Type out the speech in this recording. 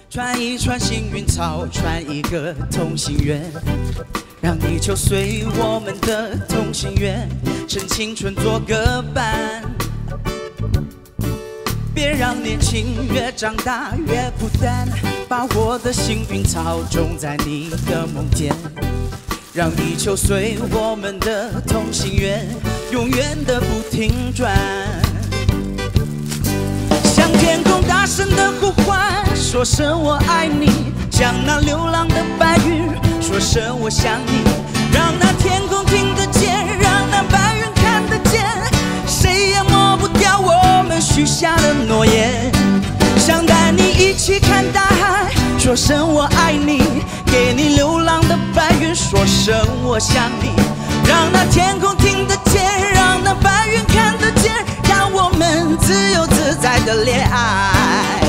传一串幸运草，传一个同心圆，让地球随我们的同心圆，趁青春做个伴。别让年轻越长大越孤单，把我的幸运草种在你的梦间，让地球随我们的同心圆，永远的不停转。向天空大声的呼唤，说声我爱你，向那流浪的白云说声我想你，让那天空听得见，让那白云看得见，谁也抹不掉我们许下的诺言。想带你一起看大海，说声我爱你，给你流浪的白云说声我想你，让那天空听得见，让那白云看得见，让我们自由自在的恋爱。